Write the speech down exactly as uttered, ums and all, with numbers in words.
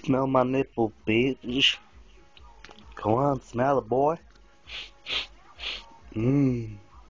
Smell my nipple, bitch. Come on, smell it, boy. Mmm.